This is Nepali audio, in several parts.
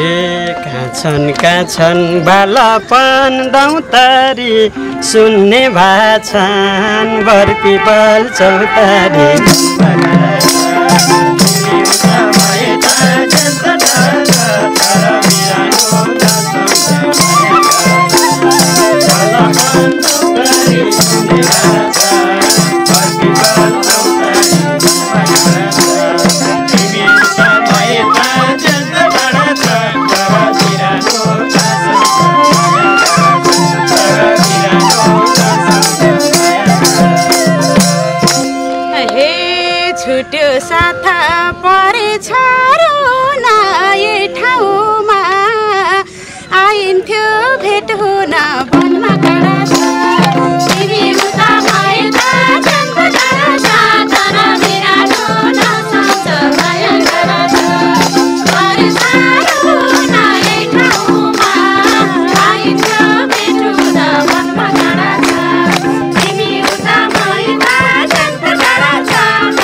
कहाँ छन् बालापन दौतारी सुन्ने भाछन् बरपिपल चौतारी छुट्यो साथा परेछ रुना यो ठाउँमा आइन्थ्यो भेट हुन वनमा काँडा छ तिमी उता भए ताजनको डाँडा छ तर बिरालो नसम्झ माया गाडा छ परेछ रुना यो ठाउँमा आइन्थ्यो भेट हुन वनमा काँडा छ तिमी उता भए ताजनको डाँडा छ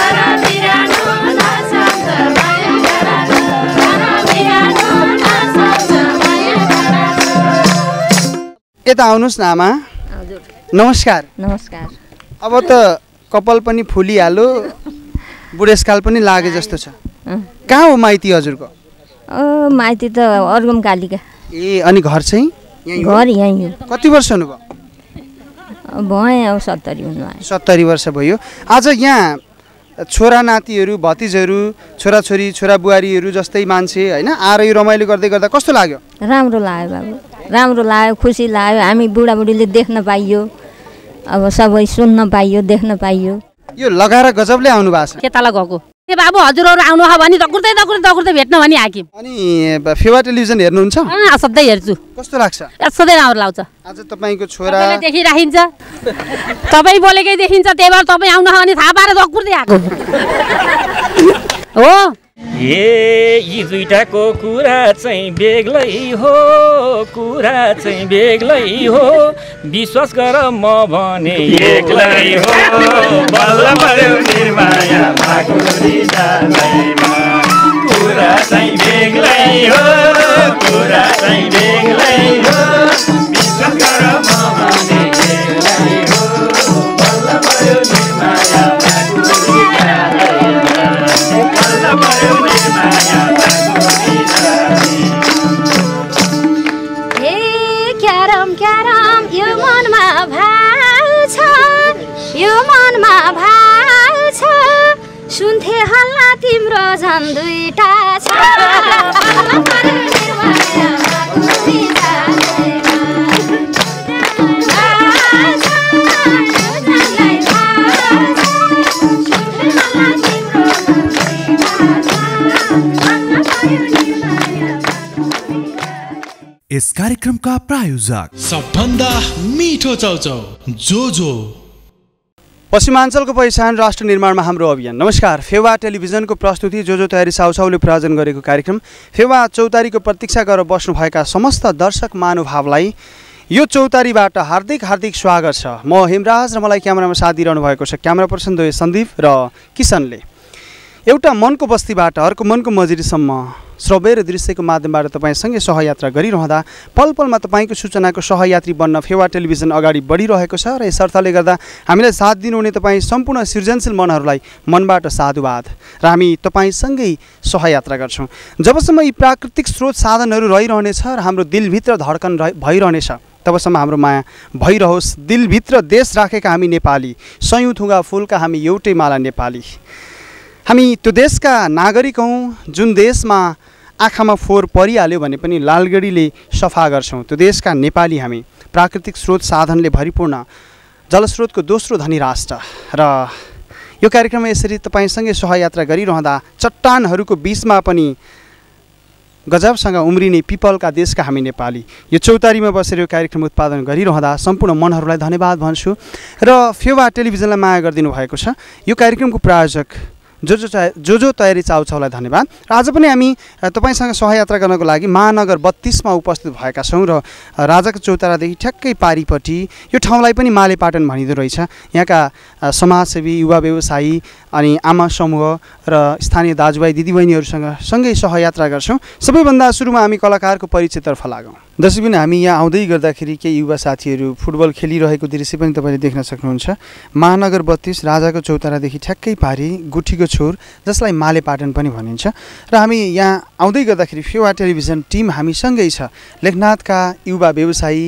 यता आउनुहोस् न आमा। नमस्कार। नमस्कार। अब त कपाल पनि फुलिहाल्यो बुढेसकाल पनि लागे जस्तो छ। कहाँ हो माइती हजुरको? माइती त अर्गम कालिका। ए अनि घर चाहिँ? घर यहीँ हो। कति वर्ष हुनुभयो? भयो 70 हुनुभयो। 70 वर्ष भयो। आज यहाँ छोरा नातिहरू भतिजहरू छोराछोरी छोरा बुहारीहरू जस्तै मान्छे होइन आएर यो रमाइलो गर्दै गर्दा कस्तो लाग्यो? राम्रो लाग्यो बाबु, राम्रो लाग्यो, खुसी लाग्यो। हामी बुढाबुढीले देख्न पाइयो, अब सबै सुन्न पाइयो, देख्न पाइयो। यो लगाएर गजबले आउनु भएको छ। के तल गएको ए बाबु हजुरहरू आउनु हो भने दकुर्दै भेट्न भने हाकिम। अनि फेवा टेलिभिजन हेर्नुहुन्छ? सधैँ हेर्छु। कस्तो लाग्छ? सधैँ राम्रो लाग्छ। आज तपाईँको छोरा देखिराखिन्छ, तपाईँ बोलेकै देखिन्छ, त्यही भएर तपाईँ आउनु हो भने थाहा पाएर दकुर्दै आएको हो। ए यी दुईटाको कुरा चाहिँ बेग्लै हो, कुरा चाहिँ बेग्लै हो, विश्वास गर म भने एक्लै हो, बल्ल पर्यो निर्माया भागुरी जादैमा, कुरा चाहिँ बेग्लै हो, कुरा चाहिँ बेग्लै हो, विश्वास गर म भने एक्लै हो, बल्ल पर्यो निर्माया भागुरी जादैमा, बल्ल पर्यो सुन्थे हल्ला तिम्रो झन् दुईटा छ इस कार्यक्रम का प्रायोजक सबभन्दा मिठो चौचौ जोजो। पश्चिमाञ्चलको पहिचान राष्ट्र निर्माणमा हाम्रो अभियान। नमस्कार। फेवा टेलिभिजनको प्रस्तुति जोजो तयारी साउसाउले प्रायोजन गरेको कार्यक्रम फेवा चौतारीको प्रतीक्षा गरेर बस्नुभएका समस्त दर्शक महानुभावलाई यो चौतारीबाट हार्दिक हार्दिक स्वागत छ। म हेमराज र मलाई क्यामेरामा साथ दिइरहनु भएको छ क्यामेरा पर्सन द्वय सन्दीप र किसनले। एउटा मनको बस्तीबाट अर्को मनको मजिरीसम्म श्रव्य र दृश्यको माध्यमबाट तपाईँसँगै सहयात्रा गरिरहँदा पल पलमा तपाईँको सूचनाको सहयात्री बन्न फेवा टेलिभिजन अगाडि बढिरहेको छ र यस अर्थले गर्दा हामीलाई साथ दिनुहुने तपाईँ सम्पूर्ण सृजनशील मनहरूलाई मनबाट साधुवाद र हामी तपाईँसँगै सहयात्रा गर्छौँ। जबसम्म यी प्राकृतिक स्रोत साधनहरू रहिरहनेछ र हाम्रो दिलभित्र धड्कन भइरहनेछ तबसम्म हाम्रो माया भइरहोस्। दिलभित्र देश राखेका हामी नेपाली, सयौँ थुङ्गा फुलका हामी एउटै माला नेपाली। हामी त्यो देशका नागरिक हौँ जुन देशमा आँखामा फोहोर परिहाल्यो भने पनि लालगढीले सफा गर्छौँ। त्यो देशका नेपाली हामी, प्राकृतिक स्रोत साधनले भरिपूर्ण जलस्रोतको दोस्रो धनी राष्ट्र। र यो कार्यक्रममा यसरी तपाईँसँगै सहयात्रा गरिरहँदा चट्टानहरूको बिचमा पनि गजबसँग उम्रिने पिपलका देशका हामी नेपाली। यो चौतारीमा बसेर यो कार्यक्रम उत्पादन गरिरहँदा सम्पूर्ण मनहरूलाई धन्यवाद भन्छु र फेवा टेलिभिजनलाई माया गरिदिनु भएको छ। यो कार्यक्रमको प्रायोजक जो तयारी चाउचाउलाई धन्यवाद। र आज पनि हामी तपाईँसँग सहयात्रा गर्नको लागि महानगर 32 मा उपस्थित भएका छौँ र राजाको चौतारादेखि ठ्याक्कै पारिपट्टि यो ठाउँलाई पनि मालेपाटन भनिँदो रहेछ। यहाँका समाजसेवी, युवा व्यवसायी अनि आमा समूह र स्थानीय दाजुभाइ दिदीबहिनीहरूसँग सँगै सहयात्रा गर्छौँ। सबैभन्दा सुरुमा हामी कलाकारको परिचयतर्फ लागौँ। दर्शकबिन हामी यहाँ आउँदै गर्दाखेरि केही युवा साथीहरू फुटबल खेलिरहेको दृश्य पनि तपाईँले देख्न सक्नुहुन्छ। महानगर 32 राजाको चौतारादेखि ठ्याक्कै पारी गुठीको छोर, जसलाई मालेपाटन पनि भनिन्छ। र हामी यहाँ आउँदै गर्दाखेरि फेवा टेलिभिजन टिम हामीसँगै छ। लेखनाथका युवा व्यवसायी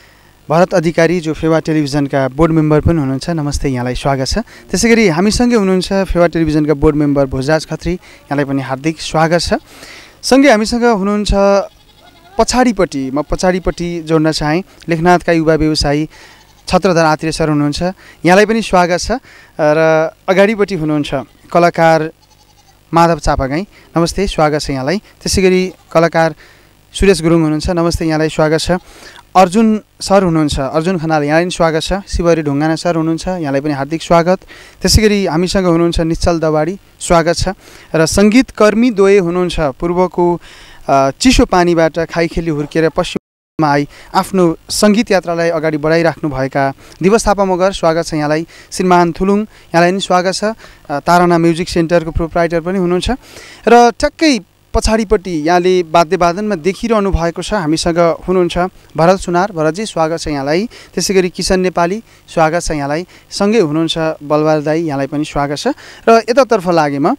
भरत अधिकारी जो फेवा टेलिभिजनका बोर्ड मेम्बर पनि हुनुहुन्छ, नमस्ते, यहाँलाई स्वागत छ। त्यसै गरी हामीसँगै हुनुहुन्छ फेवा टेलिभिजनका बोर्ड मेम्बर भोजराज खत्री, यहाँलाई पनि हार्दिक स्वागत छ। सँगै हामीसँग हुनुहुन्छ पछाडिपट्टि, म पछाडिपट्टि जोड्न चाहेँ, लेखनाथका युवा व्यवसायी छत्रधर आत्रेय सर हुनुहुन्छ, यहाँलाई पनि स्वागत छ। र अगाडिपट्टि हुनुहुन्छ कलाकार माधव चापागाई, नमस्ते, स्वागत छ यहाँलाई। त्यसै गरी कलाकार सुरेश गुरुङ हुनुहुन्छ, नमस्ते, यहाँलाई स्वागत छ। अर्जुन सर हुनुहुन्छ, अर्जुन खनाल, यहाँलाई पनि स्वागत छ। शिवहरी ढुङ्गाना सर हुनुहुन्छ, यहाँलाई पनि हार्दिक स्वागत। त्यसै गरी हामीसँग हुनुहुन्छ निश्चल दवाडी, स्वागत छ। र सङ्गीतकर्मी द्वय हुनुहुन्छ, पूर्वको चिसो पानीबाट खाइखेली हुर्केर पश्चिममा आई आफ्नो सङ्गीत यात्रालाई अगाडि बढाइराख्नुभएका दिवस थापा मगर, स्वागत छ यहाँलाई। श्रीमान थुलुङ, यहाँलाई पनि स्वागत छ। ताराना म्युजिक सेन्टरको प्रोप्राइटर पनि हुनुहुन्छ। र ठ्याक्कै पछाडिपट्टि यहाँले वाद्यवादनमा देखिरहनु भएको छ, हामीसँग हुनुहुन्छ भरत सुनार, भरतजी स्वागत छ यहाँलाई। त्यसै गरी किसन नेपाली, स्वागत छ यहाँलाई। सँगै हुनुहुन्छ बलबार दाई, यहाँलाई पनि स्वागत छ। र यतातर्फ लागे म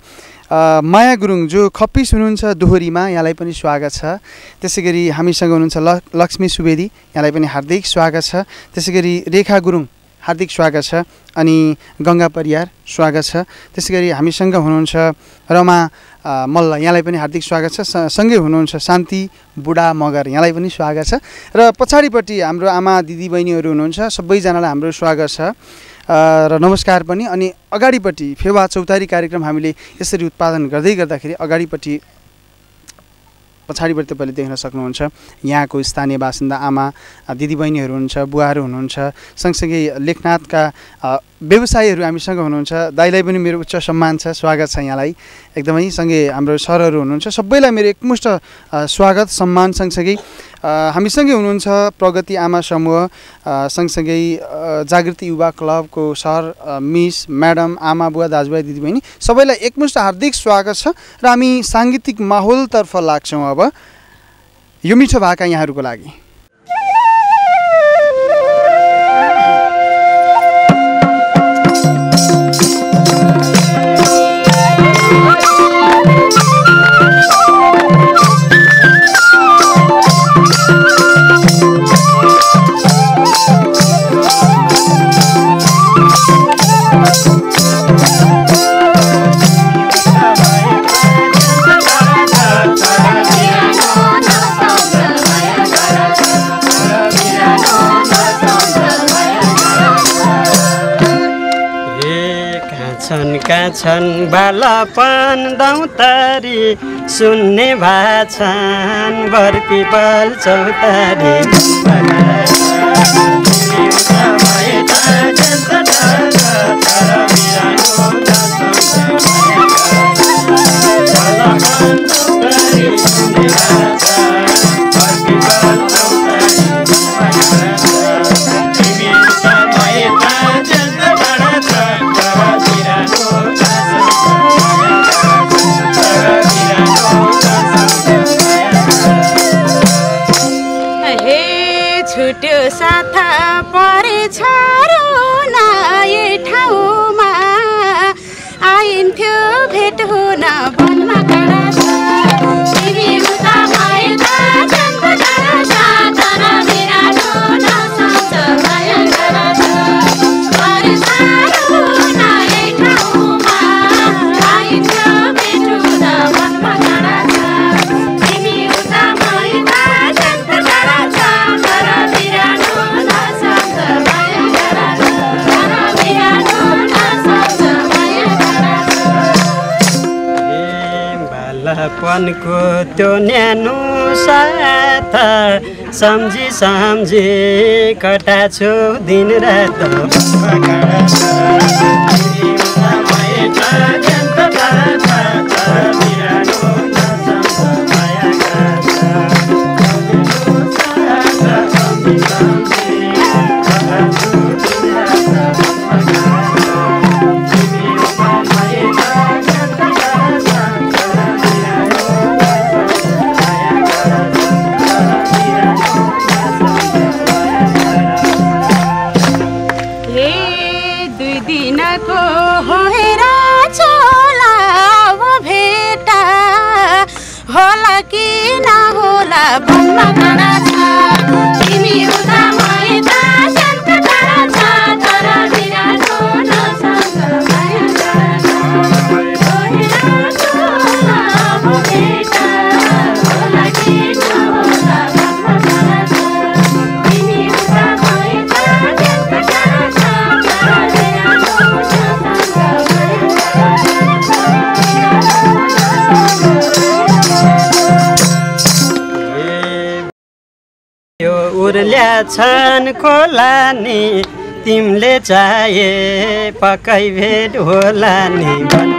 माया गुरुङ जो खप्पिस हुनुहुन्छ दोहोरीमा, यहाँलाई पनि स्वागत छ। त्यसै गरी हामीसँग हुनुहुन्छ लक्ष्मी सुवेदी, यहाँलाई पनि हार्दिक स्वागत छ। त्यसै गरी रेखा गुरुङ, हार्दिक स्वागत छ। अनि गङ्गा परियार, स्वागत छ। त्यसै गरी हामीसँग हुनुहुन्छ रमा मल्ल, यहाँलाई पनि हार्दिक स्वागत छ। सँगै हुनुहुन्छ शान्ति बुढा मगर, यहाँलाई पनि स्वागत छ। र पछाडिपट्टि हाम्रो आमा दिदीबहिनीहरू हुनुहुन्छ, सबैजनालाई हाम्रो स्वागत छ र नमस्कार पनि। अनि अगाडिपट्टि फेवा चौतारी कार्यक्रम हामीले यसरी उत्पादन गर्दै गर्दाखेरि अगाडिपट्टि पछाडिपट्टि तपाईँले देख्न सक्नुहुन्छ यहाँको स्थानीय बासिन्दा आमा दिदीबहिनीहरू हुनुहुन्छ, बुवाहरू हुनुहुन्छ, सँगसँगै लेखनाथका व्यवसायीहरू हामीसँग हुनुहुन्छ। दाइलाई पनि मेरो उच्च सम्मान छ, स्वागत छ यहाँलाई एकदमै। सँगै हाम्रो सरहरू हुनुहुन्छ, सबैलाई मेरो एकमुष्ट स्वागत सम्मान। सँगसँगै हामीसँगै हुनुहुन्छ प्रगति आमा समूह, सँगसँगै जागृति युवा क्लबको सर, मिस, म्याडम, आमा बुवा दाजुभाइ दिदीबहिनी, सबैलाई एकमुष्ट हार्दिक स्वागत छ। र हामी साङ्गीतिक माहौलतर्फ लाग्छौँ। अब यो मिठो भाका यहाँहरूको लागि। छन् बालापन दौतारी सुन्ने भाछन् बर पिपल चौतारी साथा परेछ रुनाए ठाउँमा आइन्थ्यो भेट हुन वनमा काँडा छ तिमी उता भए त जन्म टाढा छ तर बिरालो नसम्झ भयङ्कर छ परेछ रुनाए ठाउँमा आइन्थ्यो भेट हुन वनमा काँडा छ तिमी उता भए त जन्म टाढा छ तर बिरालो नसम्झ भयङ्कर छ तर बिरालो नसम्झ भयङ्कर छ बालापनको त्यो न्यानो साथ सम्झी सम्झी कटाछु दिन रात उर्ल्या छन् खोला नि तिमीले चाहे पक्कै भेट होला नि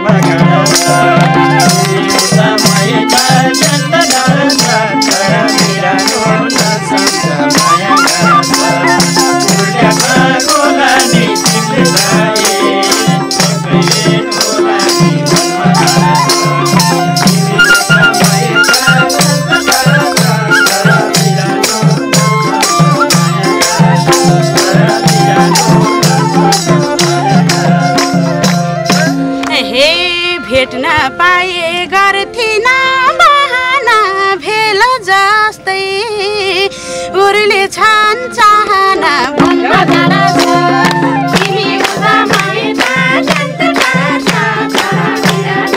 भेट्न पाए गर्थिन बहाना भेल जस्तै उर्ले छन् चाहना मनमा गाडा छ तिमी उता माइता जन्त टाढा छ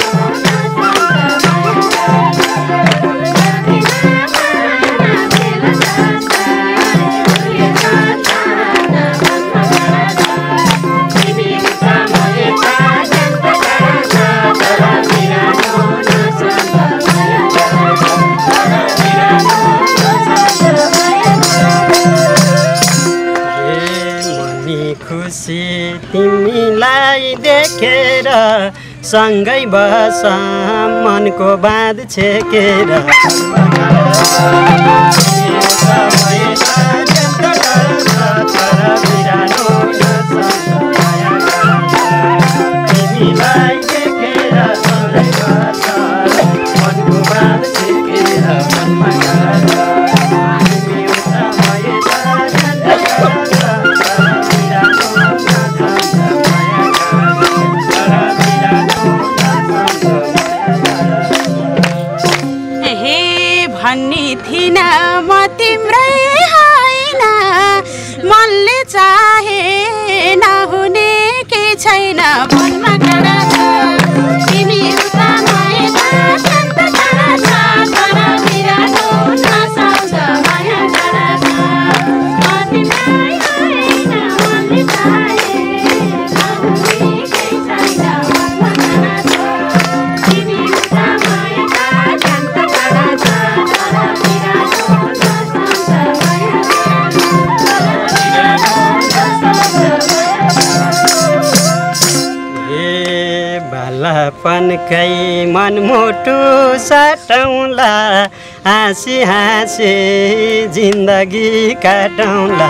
खुसी तिमीलाई देखेर सँगै बस मनको बाँध छेकेर तिमीलाई देखेर सँगै बस मनको बाँध छेकेर भन्ने थिइन म तिम्रै होइन मनले चाहे नहुने के छैन मनमा गाडा छ तिमी उता माया शान्त गाडा छ तर बिरालो नसाउँछ माया गाडा छ म तिम्रै होइन मनले चाहे नहुने के छैन मनमा गाडा छ तिमी उता माया शान्त गाडा छ बालापनकै मनमुटु साटौँला हाँसी हाँसी जिन्दगी काटौँला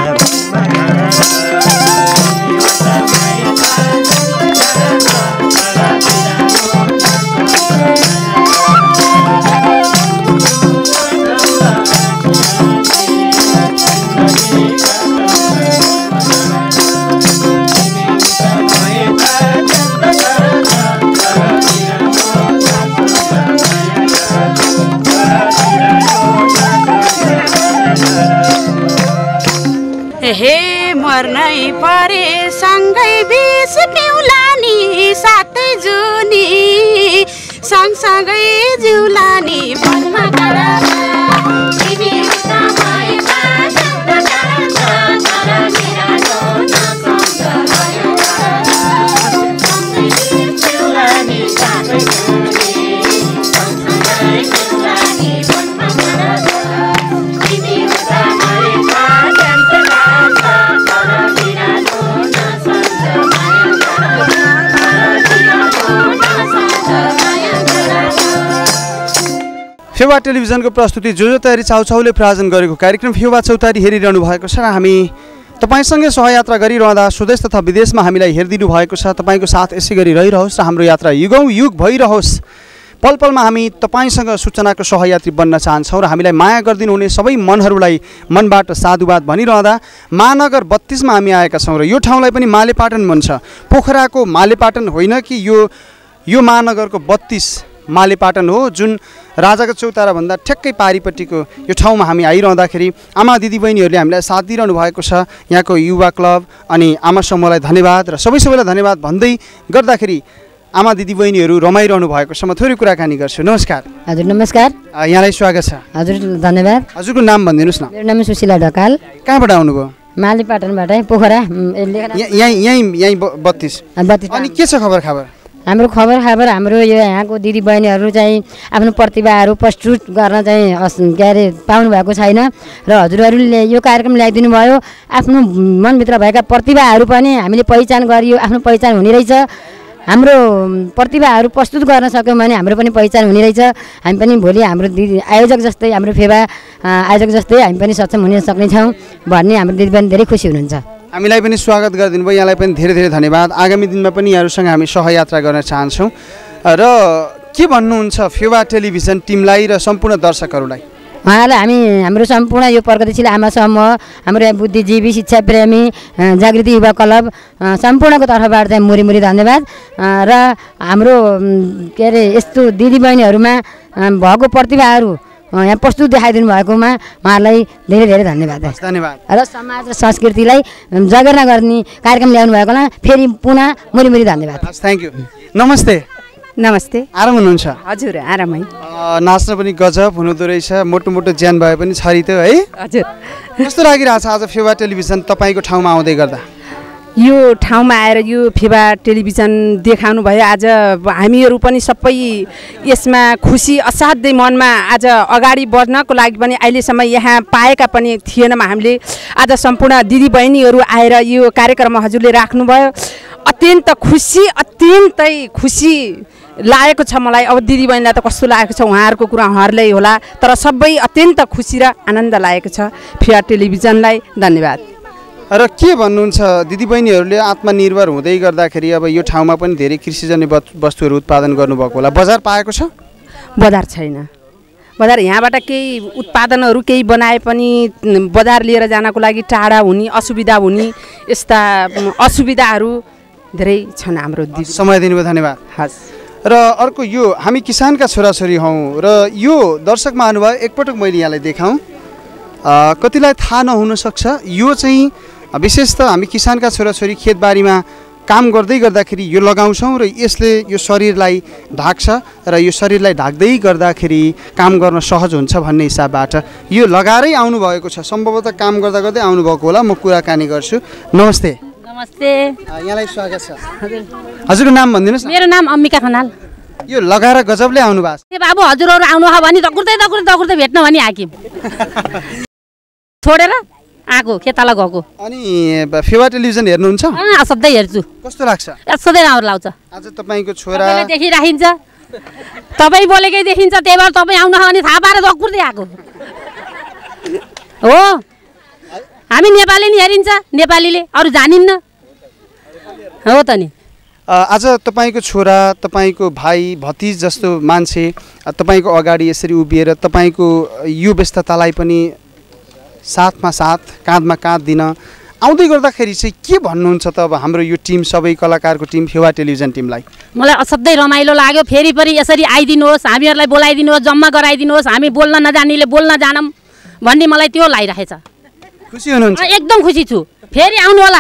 हे मर्नै परे सँगै बिस पिउला नि सातै जुनी सँगसँगै जिउला नि मनमा गाडा छ तिमी उता माया शान्त गाडा छ तर बिरालो नसाउँछ माया गाडा छ सँगै जिउला नि सातै जुनी सँगसँगै जिउला नि मनमा गाडा छ तिमी उता माया शान्त गाडा छ तर बिरालो नसाउँछ माया गाडा छ फेवा टेलिभिजनको प्रस्तुति जो जो तयारी चाउचाउले प्रायोजन गरेको कार्यक्रम फेवा चौतारी हेरिरहनु भएको छ र हामी तपाईसँगै सहयात्रा गरिरहँदा स्वदेश तथा विदेशमा हामीलाई हेरिदिनु भएको छ। तपाईँको साथ यसै गरी रहिरहोस् र हाम्रो यात्रा युगौँ युग भइरहोस्। पल पलमा हामी तपाईँसँग सूचनाको सहयात्री बन्न चाहन्छौँ र हामीलाई माया गरिदिनु हुने सबै मनहरूलाई मनबाट साधुवाद भनिरहँदा महानगर 32 मा हामी आएका छौँ र यो ठाउँलाई पनि मालेपाटन भन्छ। पोखराको मालेपाटन होइन कि यो महानगरको 32 मालेपाटन हो, जुन राजाको चौतारा भन्दा ठ्याक्कै पारिपट्टिको यो ठाउँमा हामी आइरहँदाखेरि आमा दिदीबहिनीहरूले हामीलाई साथ दिइरहनु भएको छ। यहाँको युवा क्लब अनि आमा समूहलाई धन्यवाद र सबैलाई धन्यवाद भन्दै गर्दाखेरि आमा दिदीबहिनीहरू रमाइरहनु भएको छ। म थोरै कुराकानी गर्छु। नमस्कार। हजुर नमस्कार। यहाँलाई स्वागत छ। हजुर धन्यवाद। हजुरको नाम भनिदिनुहोस् न। मेरो नाम सुशीला ढकाल। कहाँबाट आउनुभयो? मालेपाटनबाटै, पोखरा। यहीँ 32। अनि के छ खबर? हाम्रो खबर हाम्रो यो यहाँको दिदी बहिनीहरू चाहिँ आफ्नो प्रतिभाहरू प्रस्तुत गर्न चाहिँ के अरे पाउनु भएको छैन र हजुरहरूले यो कार्यक्रम ल्याइदिनु भयो। आफ्नो मनभित्र भएका प्रतिभाहरू पनि हामीले पहिचान गरियो, आफ्नो पहिचान हुने रहेछ। हाम्रो प्रतिभाहरू प्रस्तुत गर्न सक्यौँ भने हाम्रो पनि पहिचान हुने रहेछ। हामी पनि भोलि हाम्रो दिदी आयोजक जस्तै, हाम्रो फेवा आयोजक जस्तै हामी पनि सक्षम हुन सक्नेछौँ भन्ने हाम्रो दिदीबहिनी धेरै खुसी हुनुहुन्छ। हामीलाई पनि स्वागत गरिदिनु भयो, यहाँलाई पनि धेरै धेरै धन्यवाद। आगामी दिनमा पनि यहाँहरूसँग हामी सहयात्रा गर्न चाहन्छौँ। र के भन्नुहुन्छ फेवा टेलिभिजन टिमलाई र सम्पूर्ण दर्शकहरूलाई? उहाँलाई हाम्रो सम्पूर्ण यो प्रगतिशील आमा समूह, हाम्रो बुद्धिजीवी, शिक्षा प्रेमी, जागृति युवा क्लब सम्पूर्णको तर्फबाट चाहिँ मुरी धन्यवाद। र हाम्रो के अरे यस्तो दिदीबहिनीहरूमा भएको प्रतिभाहरू यहाँ प्रस्तुत देखाइदिनु भएकोमा उहाँलाई धेरै धेरै धन्यवाद। र समाज र संस्कृतिलाई जगेर्ना गर्ने कार्यक्रम ल्याउनु भएकोमा फेरि पुनः मुरी धन्यवाद। Thank you. नमस्ते। नमस्ते। आराम हुनुहुन्छ? हजुर आरामै। नाच्न पनि गजब हुनुहुँदो रहेछ, मोटो मोटो ज्यान भए पनि छरी त है। हजुर। कस्तो लागिरहेछ आज फेवा टेलिभिजन तपाईँको ठाउँमा आउँदै गर्दा? यो ठाउँमा आएर यो फेवा टेलिभिजन देखाउनु भयो। आज हामीहरू पनि सबै यसमा खुसी, असाध्यै मनमा आज अगाडि बढ्नको लागि पनि अहिलेसम्म यहाँ पाएका पनि थिएनौँ हामीले। आज सम्पूर्ण दिदीबहिनीहरू आएर यो कार्यक्रम हजुरले राख्नुभयो। अत्यन्तै खुसी लागेको छ मलाई। अब दिदीबहिनीलाई त कस्तो लागेको छ उहाँहरूको कुरा उहाँहरूलाई होला, तर सबै अत्यन्त खुसी र आनन्द लागेको छ। फेवा टेलिभिजनलाई धन्यवाद। र के भन्नुहुन्छ दिदीबहिनीहरूले आत्मनिर्भर हुँदै गर्दाखेरि अब यो ठाउँमा पनि धेरै कृषिजन्य वस्तुहरू उत्पादन गर्नुभएको होला, बजार पाएको छ? बजार छैन। बजार यहाँबाट केही उत्पादनहरू केही बनाए पनि बजार लिएर जानको लागि टाढा हुने, असुविधा हुने, यस्ता असुविधाहरू धेरै छन्। हाम्रो दिदी समय दिनुभयो, धन्यवाद। हस्। र अर्को यो हामी किसानका छोराछोरी हौँ र यो दर्शक महानुभाव एकपटक मैले यहाँलाई देखाउँ, कतिलाई थाहा नहुन सक्छ। यो चाहिँ विशेषतः हामी किसानका छोराछोरी खेतबारीमा काम गर्दै गर्दाखेरि यो लगाउँछौँ र यसले यो शरीरलाई ढाक्छ र यो शरीरलाई ढाक्दै गर्दाखेरि काम गर्न सहज हुन्छ भन्ने हिसाबबाट यो लगाएरै आउनुभएको छ। सम्भवतः काम गर्दा गर्दै आउनुभएको होला। म कुराकानी गर्छु। नमस्ते। नमस्ते। यहाँलाई स्वागत छ। हजुरको नाम भनिदिनुहोस् न। मेरो नाम अम्बिका खनाल। यो लगाएर गजबले आउनुभएको छ। बाबु हजुरहरू आउनु हो भने दगुर्दै भेट्न भने हाकिम छोडेर आएको खेताला गएको। अनि फेवा टेलिभिजन हेर्नुहुन्छ? असाध्यै हेर्छु। कस्तो लाग्छ? असाध्यै राम्रो लाग्छ। आज तपाईँको छोरा देखिराखिन्छ, तपाईँ बोलेकै देखिन्छ, त्यही भएर तपाईँ आउनु हो भने थाहा पाएर दगुर्दै आएको हो। हामी नेपाली नि हेरिन्छ, नेपालीले अरू जानिन्न हो त नि। आज तपाईँको छोरा, तपाईँको भाइ भतिज जस्तो मान्छे तपाईँको अगाडि यसरी उभिएर तपाईँको यो व्यस्ततालाई पनि साथमा साथ, काँधमा काँध दिन आउँदै गर्दाखेरि चाहिँ के भन्नुहुन्छ त अब हाम्रो यो टिम, सबै कलाकारको टिम, फेवा टेलिभिजन टिमलाई? मलाई असाध्यै रमाइलो लाग्यो। फेरि पनि यसरी आइदिनुहोस्, हामीहरूलाई बोलाइदिनुहोस्, जम्मा गराइदिनुहोस्, हामी बोल्न नजान्नेले बोल्न जानौँ भन्ने मलाई त्यो लागिरहेछ। खुसी हुनुहुन्छ? एकदम खुसी छु। फेरि आउनु होला,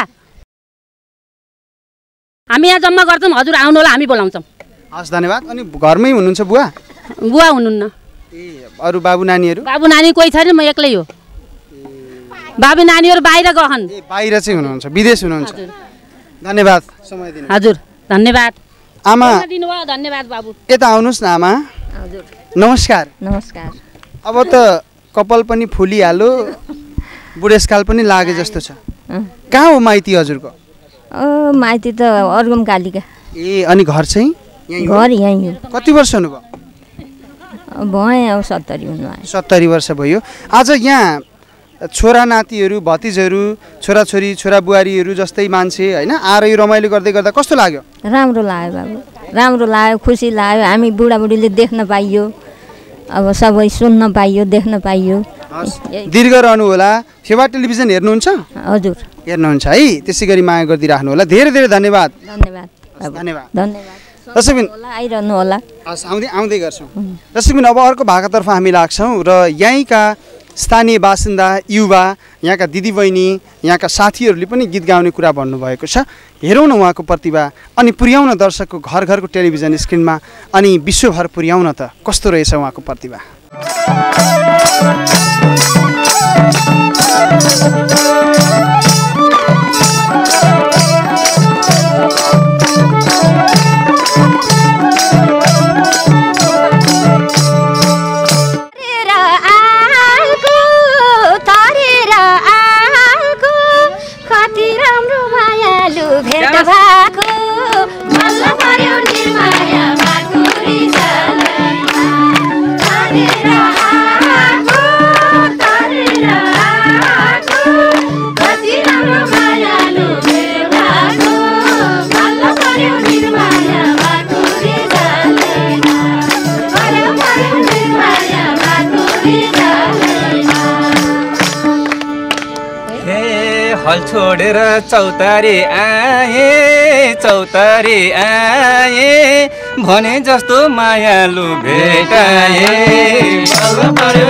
हामी यहाँ जम्मा गर्छौँ, हजुर आउनु होला, हामी बोलाउँछौँ। हस्, धन्यवाद। अनि घरमै हुनुहुन्छ बुवा? बुवा हुनुहुन्न। ए, अरू बाबु नानीहरू? बाबु नानी कोही छैन, म एक्लै हो। बाबु नानीहरू बाहिर गहन्। बाहिर चाहिँ हुनुहुन्छ, विदेश हुनुहुन्छ। धन्यवाद समय दिनु। हजुर धन्यवाद। आमा दिनुभयो, धन्यवाद बाबु। यता आउनुहोस् न आमा। हजुर नमस्कार। नमस्कार। अब त कपाल पनि फुलिहाल्यो, बुढेसकाल पनि लागे जस्तो छ। कहाँ हो माइती हजुरको? माइती त अर्गम कालिका। ए, अनि घर चाहिँ? घर यहीँ हो। कति वर्ष हुनुभयो? भएँ अब 70 हुनु आयो। 70 वर्ष भयो। आज यहाँ छोरा नातिहरू भतिजहरू छोराछोरी छोरा बुहारीहरू जस्तै मान्छे होइन आएर यो रमाइलो गर्दै गर्दा कस्तो लाग्यो? राम्रो लाग्यो बाबु, राम्रो लाग्यो, खुसी लाग्यो। हामी बुढाबुढीले देख्न पाइयो, अब सबै सुन्न पाइयो, देख्न पाइयो। दीर्घ रहनु होला। फेवा टेलिभिजन हेर्नुहुन्छ? हजुर हेर्नुहुन्छ है, त्यसै गरी माया गरिदिराख्नु होला। धेरै धेरै धन्यवाद। धन्यवाद धन्यवाद धन्यवाद। दर्शकबिन आइरहनु होला। हस्, आउँदै गर्छौँ। दर्शकबिन अब अर्को भाकातर्फ हामी लाग्छौँ र यहीँका स्थानीय बासिन्दा युवा यहाँका दिदीबहिनी यहाँका साथीहरूले पनि गीत गाउने कुरा भन्नुभएको छ। हेरौँ न उहाँको प्रतिभा अनि पुर्याउन दर्शकको घर घरको टेलिभिजन स्क्रिनमा अनि विश्वभर पुर्याउन त कस्तो रहेछ उहाँको प्रतिभा। हल छोडेर चौतारी आए भने जस्तो मायालु भेटाए बल्ल पर्यो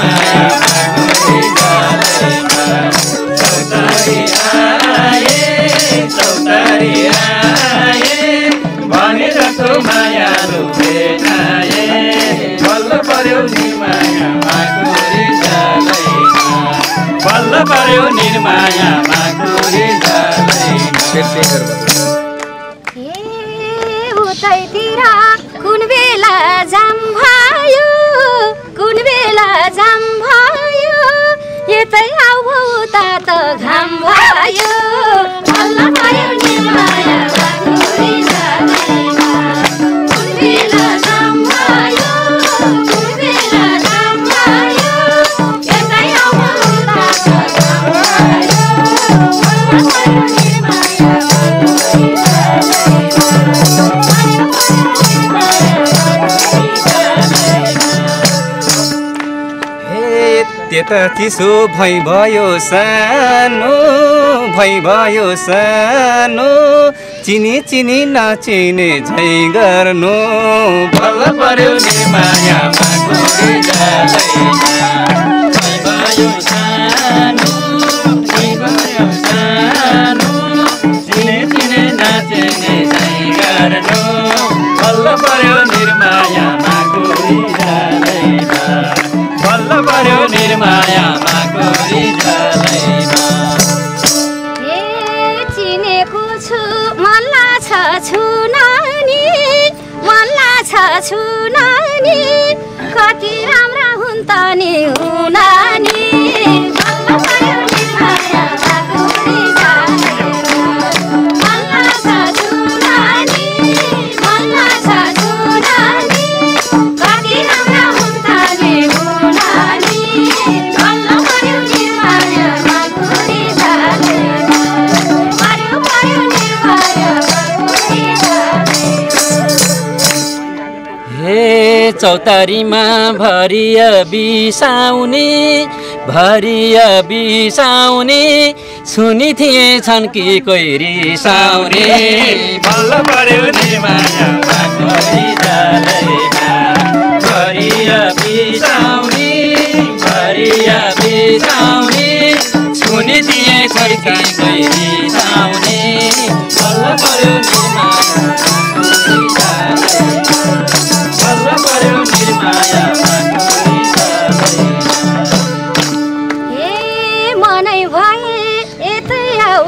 चौतारी आए भने जस्तो मायालु भेटाए बल्ल पर्यो निर्माया माकुरी जालैमा बल्ल पर्यो निर्माया माकुरी जालैमा। उतैतिर कुन बेला जाम भयो, कुन बेला जाम भयो, यतै आऊ उता त घाम भयो बल्ल पर्यो निर्माया माकुरी जालैमा। कुन बेला जाम भयो, कुन बेला जाम भयो, यतै आऊ उता त घाम भयो बल्ल पर्यो निर्माया माकुरी त्यता चिसो भयो सानो चिनी चिनी नचिने झै गर्नु बल्ल पर्यो निर्माया माकुरी जालैमा। भयो सानो चिने चिने नचिने झै गर्नु बल्ल पर्यो निर्माया माकुरी जालैमा बल्ल पर्यो निर्माया माकुरी जालैमा। चिनेको छु मन लाग्छ छुनानी, मन लाग्छ छुनानी, कति राम्रा हुन् त नि हुनानी बल्ल पर्यो निर्माया माकुरी जालैमा। मन लाग्छ छुनानी, मन लाग्छ छुनानी, कति राम्रा हुन् त नि हुनानी बल्ल पर्यो निर्माया माकुरी जालैमा। पर्यो पर्यो निर्माया माकुरी जालैमा। हे चौतारीमा भरिया बिसाउने सुनि थिए छन् कि कोही रिसाउने बल्ल पर्यो निर्माया माकुरी जालैमा। भरिया बिसाउने सुनि थिए छन् कि कोही रिसाउने बल्ल पर्यो निर्माया माकुरी जालैमा बल्ल पर्यो निर्माया माकुरी जालैमा। मनै भए यतै आऊ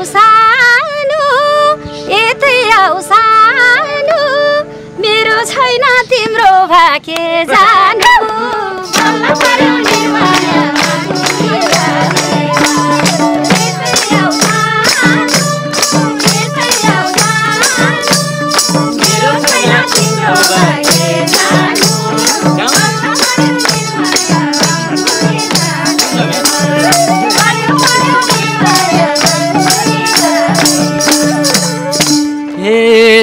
सानो, मेरो छैन तिम्रो भाके जानु बल्ल पर्यो निर्माया माकुरी जालैमा। यतै आऊ सानो, मेरो छैन तिम्रो भाके जानु बल्ल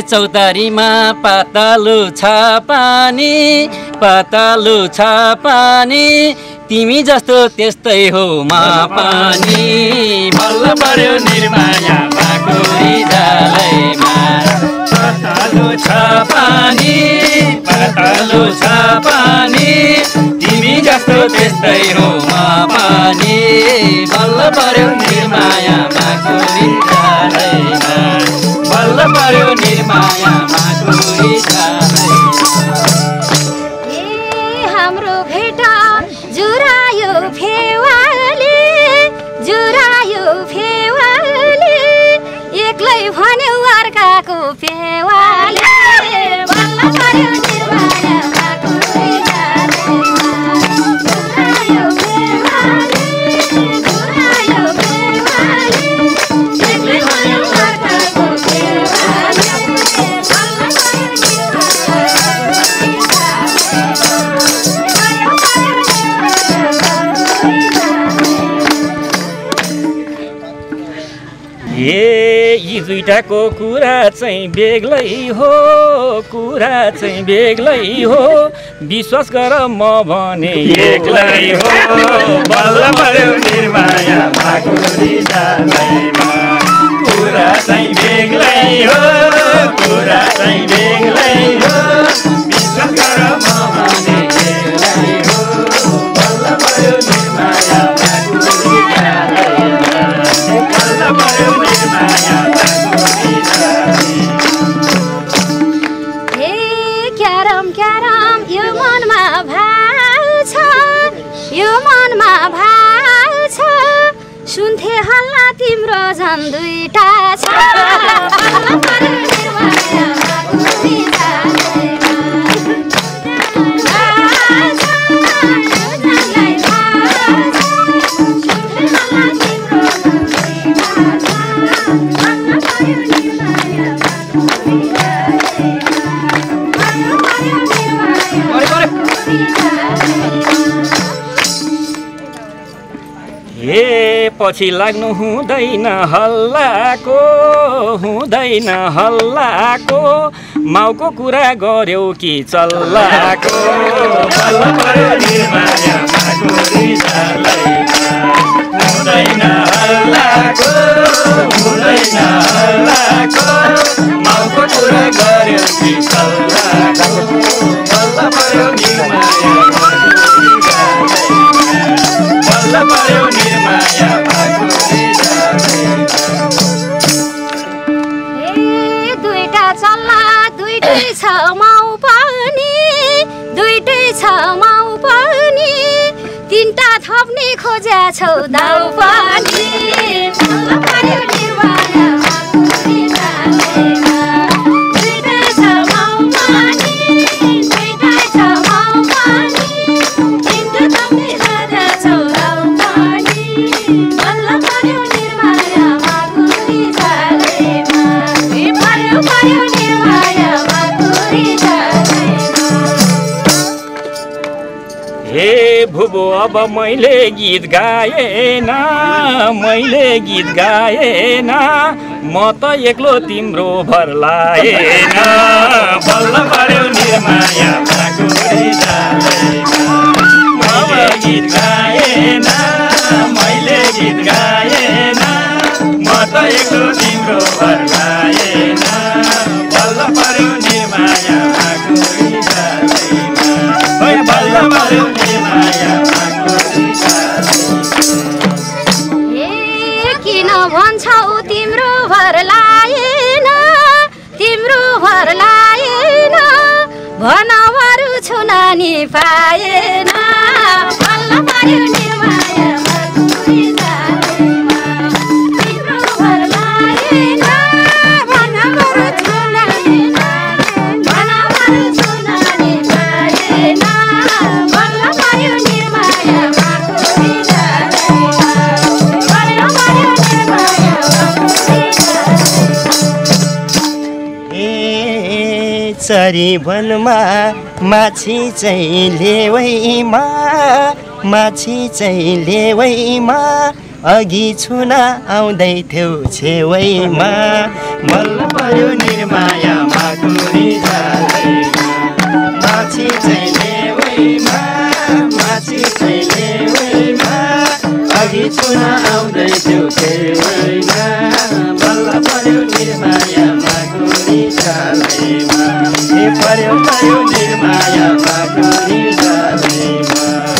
चौतारीमा पातलो छ पानी पातलो छ पानी तिमी जस्तो त्यस्तै हो मा पानी बल्ल पर्यो निर्माया पाकुरी जालैमा पातलो छ पानी तिमी जस्तो त्यस्तै हो मा पानी बल्ल पर्यो निर्माया पाकुरी जालैमा बल्ल पर्यो निर्माया पाकुरी जालैमा हाम्रो भेटा जुरायो फेवाले एक्लै भन्यो अर्काको पेवाले बल्ल पर्यो निर्माया पाकुरी जालैमा जुरायो फेवाले एक्लै भन्यो अर्काको पेवाले यी दुईटाको कुरा चाहिँ बेग्लै हो विश्वास गर म भने एक्लै हो बल्ल पर्यो निर्माया पाकुरी जालैमा कुरा चाहिँ बेग्लै हो विश्वास गर म भने एक्लै हो बल्ल पर्यो निर्माया पाकुरी जालैमा बल्ल पर्यो निर्माया पाकुरी जालैमा क्यारम यो मनमा भाव छ सुन्थे हल्ला तिम्रो झन् दुईटा छ बल्ल पर्यो निर्माया पाकुरी जालैमा पछि लाग्नु हुँदैन हल्लाको माउको कुरा गर्यौ कि चल्लाको बल्ल पर्यो निर्माया पाकुरी जालैमा हुँदैन हल्लाको माउको कुरा गर्यौ कि चल्लाको बल्ल पर्यो निर्माया पाकुरी जालैमा बल्ल पर्यो निर्माया पाकुरी जालैमा दुईटा चल्ला दुईटै छ माउ पनि तिनटा थप्ने खोज्या छौ दाउ पनि बल्ल पर्यो निर्माया पाकुरी जालैमा दुईटै छ माउ पनि तिनटा थप्ने खोज्या छौ दाउ पनि बल्ल पर्यो निर्माया पाकुरी जालैमा पर्यो निर्माया पाकुरी जालैमा हे भुबो अब मैले गीत गाएन म त एक्लो तिम्रो भर लाएन बल्ल पर्यो निर्माया पाकुरी जालैमा मैले गीत गाएन म त एक्लो तिम्रो भर लाएन बल्ल पर्यो निर्माया पाकुरी जालैमा बल्ल पर्यो निर्माया पाकुरी जालैमा किन भन्छौ तिम्रो भर लाएन भनवरु छु नानी पाएन बल्ल पर्यो निर्माया पाकुरी जालैमा तिम्रो भर लाएन भनवरु छु नानी पाएन बल्ल पर्यो निर्माया पाकुरी जालैमा बल्ल पर्यो निर्माया पाकुरी जालैमा चरी वनमा माछी चाहिँ लेवैमा अघि छुन आउँदै थियो छेउमा बल्ल पर्यो निर्माया माकुरी जालैमा माछी चाहिँ लेउमा माछी चाहिँ लेउमा अघि छुन आउँदै थियो छेउमा बल्ल पर्यो निर्माया माकुरी जालैमा पर्यो पर्यो निर्माया माकुरी जालैमा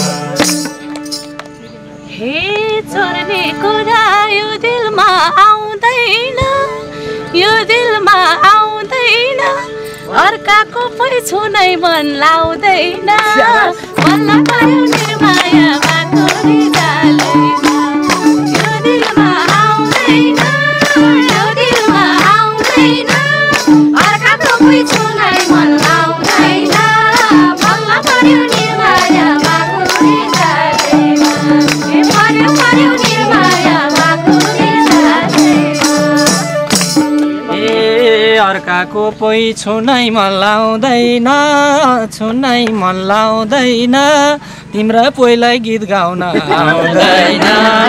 हे छोड्ने कुरा यो दिलमा आउँदैन यो दिलमा आउँदैन अर्काको पै छुनै मन लाउँदैन बल्ल पर्यो निर्माया माकुरी जालैमा यो दिलमा आउँदैन यो दिलमा आउँदैन अर्काको पै छुनै मन लाउँदैन बल्ल पर्यो निर्माया माकुरी जालैमा पर्यो पर्यो निर्माया माकुरी जालैमा अर्काको पै छुनै मन लाउँदैन छुनै मन लाउँदैन तिम्रो पोइलाई गीत गाउन आउँदैन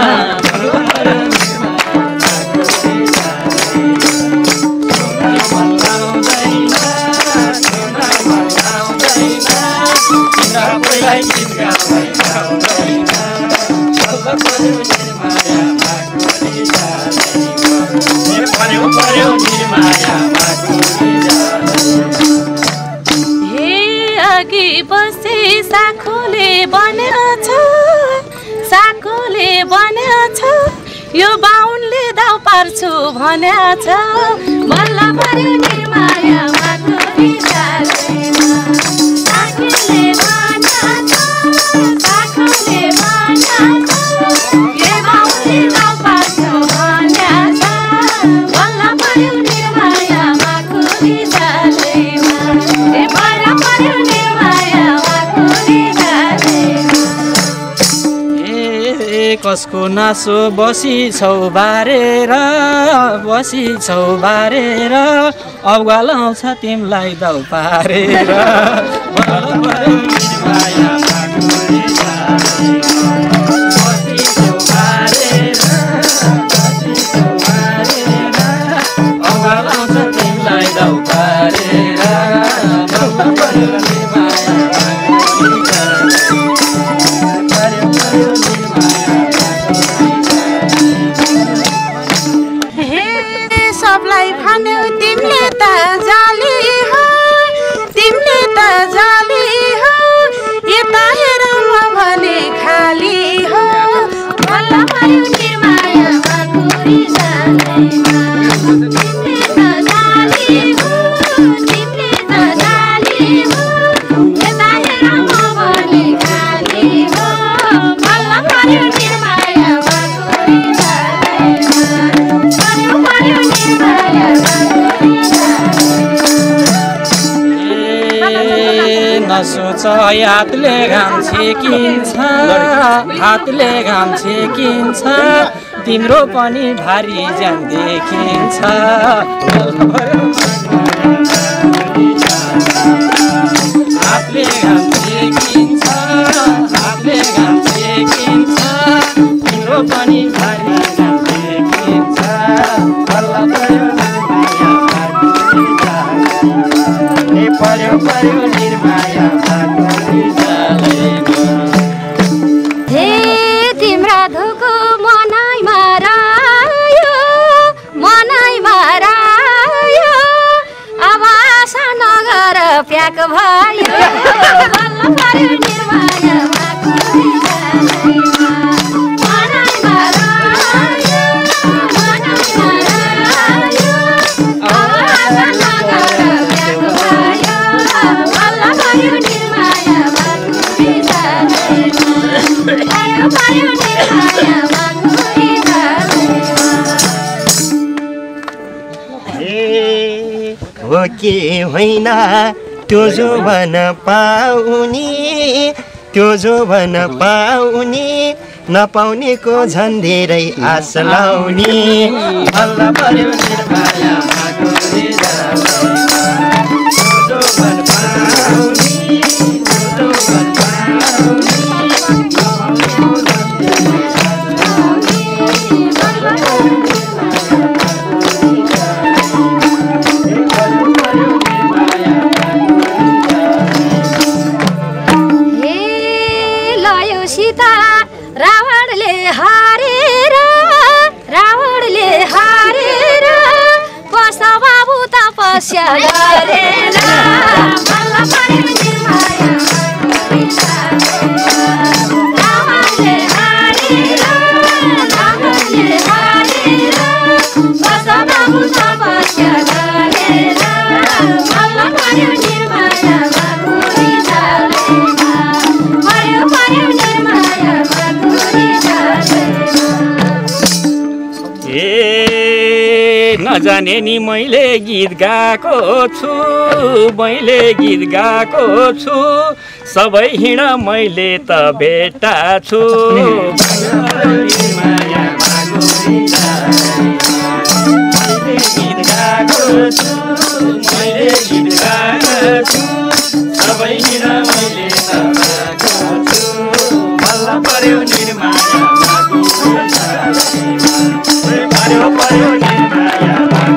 हे अघि बसी साखोले बनेछ साखोले बनेछ यो बाहुनले दाउ पार्छु भनेछ बल्ल पर्यो निर्माया माकुरी जालैमा साखोले बनेछ साखोले बनेछ यो बाहुनले दाउ पार्छु भनेछ बल्ल पर्यो निर्माया माकुरी जालैमा पर्यो पर्यो निर्माया माकुरी जालैमा कसको नासो बसी छौ बारेर अब्गाल आउँछ तिमीलाई दाउ पारेर सबलाई भन्यो तिमीले त जाली हो तिमीले त जाली हो यता हेर म भने खाली हो बल्ल पर्यो निर्माया माकुरी जालैमा तिमीले त जाली हो तिमीले त जाली हो यता हेर म भने खाली हो बल्ल पर्यो निर्माया माकुरी जालैमा पर्यो पर्यो निर्माया माकुरी जालैमा नसोच हातले घाम छेकिन्छ हातले घाम छेकिन्छ तिम्रो पनि भारी ज्यान देखिन्छ हातले घाम छेकिन्छ हातले घाम छेकिन्छ तिम्रो पनि भारी ज्यान देखिन्छ बल्ल पर्यो पर्यो पर्यो निर्माया माकुरी जालैमा हे तिम्रा धोको मनाइ मारायो अब आशा नगर प्याक भयो बल्ल पर्यो निर्माया माकुरी जालैमा मनाइ मारायो अब आशा नगर प्याक भयो बल्ल पर्यो निर्माया माकुरी जालैमा पर्यो पर्यो निर्माया माकुरी जालैमा हो के होइन त्यो जोवन पाउने त्यो जोवन पाउने नपाउनेको झन् धेरै आश लाउने बल्ल पर्यो निर्माया माकुरी जालैमा त्यो जोवन पाउने त्यो जोवन पाउने गरेर बल्ल पर्यो निर्माया बागुरी रामले हारेर रामले हारेर बस बाबु तपस्या गरेर बल्ल पर्यो निर्माया बागुरी पर्यो पर्यो निर्माया बागुरी ए नजाने नि मैले गीत गाएको छु मैले गीत गाएको छु सबै हिँड मैले त भेट्टा छु गीत गाएको छु मैले गीत गाएको छु सबै हिँड मैले त भेट्टा छु बल्ल पर्यो निर्माया पर्यो पर्यो निर्माया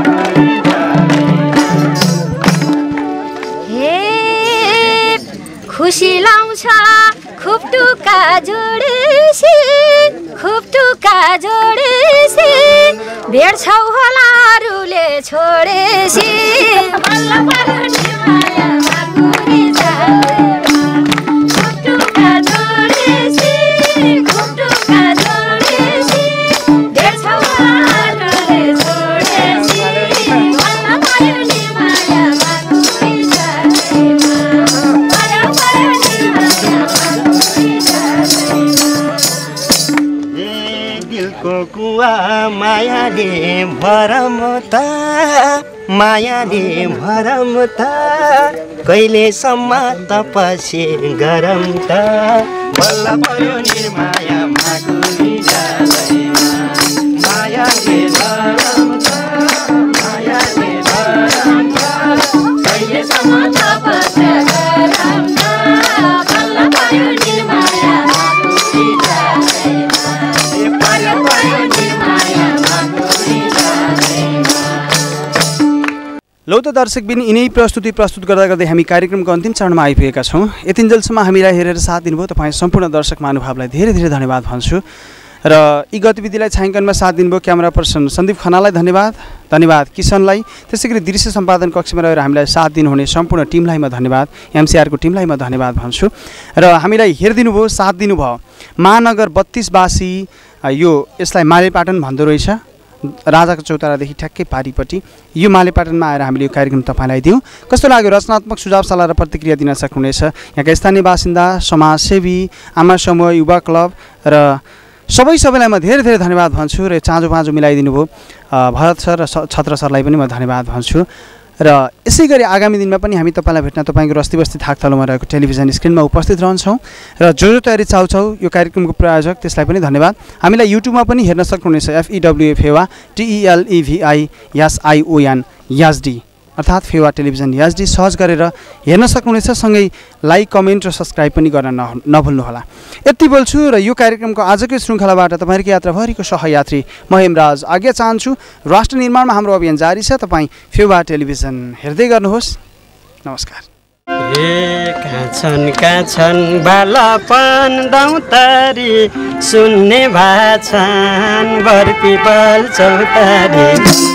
खुसी लाउँछ खुब टुका जोडेसी खुब टुका जोडेसी भेट्छौ होला अरूले छोडेसी बल्ल पर्यो निर्माया बागुरी खुब टुका जोडेसी खुब टुका जोडेसी भेट्छौ होला अरूले छोडेसी बल्ल पर्यो निर्माया बागुरी दिलको कुवा मायाले भरम त मायाले भरम त कहिलेसम्म तपसी गरम त बल्ल पर्यो निर्माया बागुरी मायाले भरम त मायाले भरम त कहिलेसम्म तपसी गरम त बल्ल पर्यो निर्माया बागुरी लौ त दर्शकबिन यिनै प्रस्तुत गर्दा गर्दै हामी कार्यक्रमको अन्तिम चरणमा आइपुगेका छौँ। यतिन्जेलसम्म हामीलाई हेरेर साथ दिनुभयो तपाईँ सम्पूर्ण दर्शक महानुभावलाई धेरै धेरै धन्यवाद भन्छु र यी गतिविधिलाई छायाङ्कनमा साथ दिनुभयो क्यामेरा पर्सन सन्दीप खनाललाई धन्यवाद किसनलाई, त्यसै गरी दृश्य सम्पादन कक्षमा रहेर हामीलाई साथ दिनुहुने सम्पूर्ण टिमलाई म धन्यवाद, एमसिआरको टिमलाई म धन्यवाद भन्छु र हामीलाई हेरिदिनु भयो साथ दिनुभयो। महानगर 32वासी यसलाई मालेपाटन भन्दो रहेछ, राजाको चौतारादेखि ठ्याक्कै पारिपट्टि यो मालेपाटनमा आएर हामीले यो कार्यक्रम तपाईँलाई दियौँ। कस्तो लाग्यो? रचनात्मक सुझाव सल्लाह र प्रतिक्रिया दिन सक्नुहुनेछ। यहाँका स्थानीय बासिन्दा, समाजसेवी, आमा समूह, युवा क्लब र सबैलाई म धेरै धेरै धन्यवाद भन्छु र चाँजो पाँजो मिलाइदिनु भयो भरत सर र छत्र सरलाई पनि म धन्यवाद भन्छु र यसै गरी आगामी दिनमा पनि हामी तपाईँलाई भेट्न तपाईँको रस्ती थाकथलोमा रहेको टेलिभिजन स्क्रिनमा उपस्थित रहन्छौँ र जो तयारी चाउचाउ यो कार्यक्रमको प्रायोजक त्यसलाई पनि धन्यवाद। हामीलाई युट्युबमा पनि हेर्न सक्नुहुनेछ FEWA Phewa TELEVI SION YASD अर्थात् फेवा टेलिभिजन यासडी सर्च गरेर हेर्न सक्नुहुनेछ। सँगै लाइक कमेन्ट र सब्सक्राइब पनि गर्न नभुल्नुहोला। यति बोल्छु र यो कार्यक्रमको आजकै श्रृङ्खलाबाट तपाईँहरूको यात्राभरिको सहयात्री म हेमराज आज्ञा चाहन्छु। राष्ट्र निर्माणमा हाम्रो अभियान जारी छ। तपाईँ फेवा टेलिभिजन हेर्दै गर्नुहोस्। नमस्कार। कहाँ छन् बालापन दौतारी सुन्ने भाछन् बर पिपल चौतारी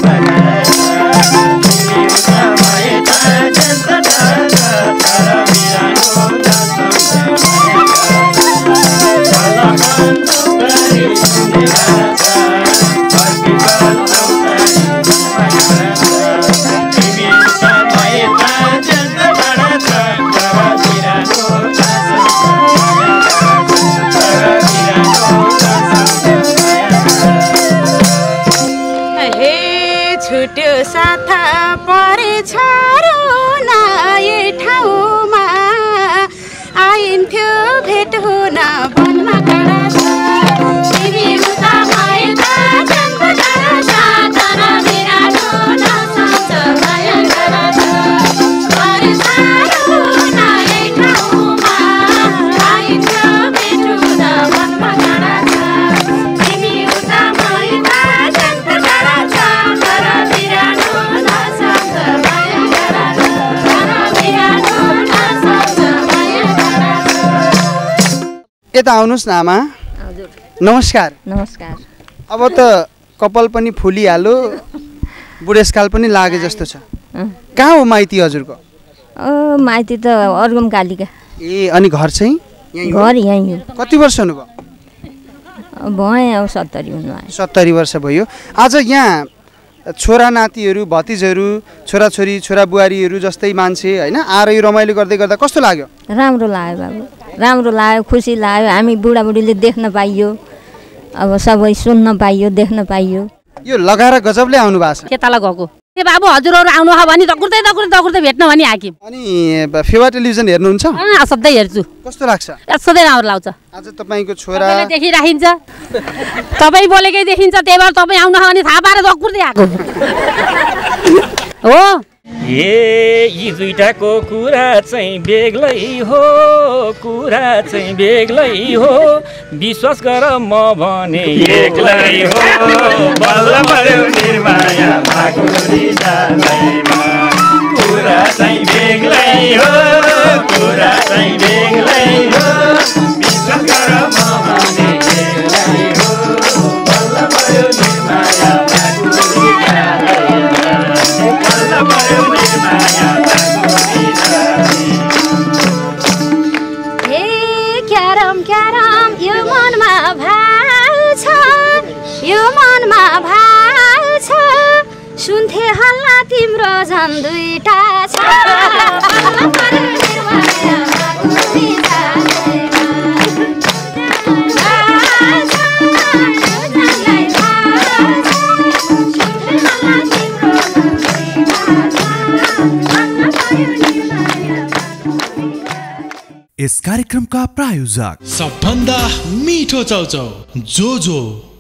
छुट्यो साथा परेछ नयाँ ठाउँमा आइन्थ्यो भेट हुन वनमा टाढा छ तिमी उता भए त जन्म टाढा छ तर बिरानो नसम्झ भयङ्कर छ परेछ नयाँ ठाउँमा आइन्थ्यो भेट हुन वनमा टाढा छ तिमी उता भए त जन्म टाढा छ तर बिरानो नसम्झ भयङ्कर छ तर बिरानो नसम्झ भयङ्कर छ। यता आउनुहोस् न आमा। नमस्कार। नमस्कार। अब त कपाल पनि फुलिहाल्यो, बुढेसकाल पनि लागे जस्तो छ। कहाँ हो माइती हजुरको? माइती त अर्गम कालिका। ए अनि घर चाहिँ घर यहीँ हो। कति वर्ष हुनुभयो? भएँ अब 70 हुनु आयो। 70 वर्ष भयो। आज यहाँ छोरा नातिहरू भतिजहरू छोराछोरी छोरा बुहारीहरू जस्तै मान्छे होइन आएर यो रमाइलो गर्दै गर्दा कस्तो लाग्यो? राम्रो लाग्यो बाबु, राम्रो लाग्यो, खुसी लाग्यो। हामी बुढाबुढीले देख्न पाइयो, अब सबै सुन्न पाइयो, देख्न पाइयो। यो लगाएर गजबले आउनु भएको छ। के तल गएको ए बाबु हजुरहरू आउनु हो भने दकुर्दै भेट्न भने हाकिम। अनि फेवा टेलिभिजन हेर्नुहुन्छ? सधैँ हेर्छु। कस्तो लाग्छ? सधैँ राम्रो लाग्छ। आज तपाईँको छोरा देखिराखिन्छ, तपाईँ बोलेकै देखिन्छ, त्यही भएर तपाईँ आउनु हो भने थाहा पाएर दकुर्दै आएको हो। यी दुईटाको कुरा चाहिँ बेग्लै हो, कुरा चाहिँ बेग्लै हो, विश्वास गर म भने एक्लै हो। बल्ल पर्यो निर्माया भागुरी जाँदैमा, कुरा चाहिँ बेग्लै हो, कुरा चाहिँ बेग्लै हो, विश्वास गर म भने एक्लै हो। बल्ल पर्यो निर्माया भागुरी जाँदैमा, बल्ल पर्यो यो मनमा भाव छ, यो मनमा भाव छ, सुन्थे हल्ला तिम्रो झन् दुईटा छ। यस कार्यक्रमका प्रायोजक सबभन्दा मिठो चाउचाउ जोजो।